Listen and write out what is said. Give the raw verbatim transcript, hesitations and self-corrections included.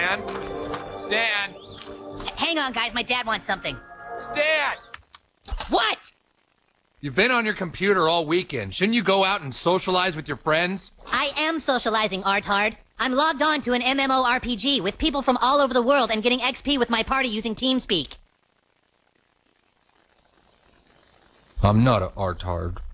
Stan? Stan? Hang on, guys. My dad wants something. Stan! What? You've been on your computer all weekend. Shouldn't you go out and socialize with your friends? I am socializing, Artard. I'm logged on to an MMORPG with people from all over the world and getting X P with my party using TeamSpeak. I'm not a artard.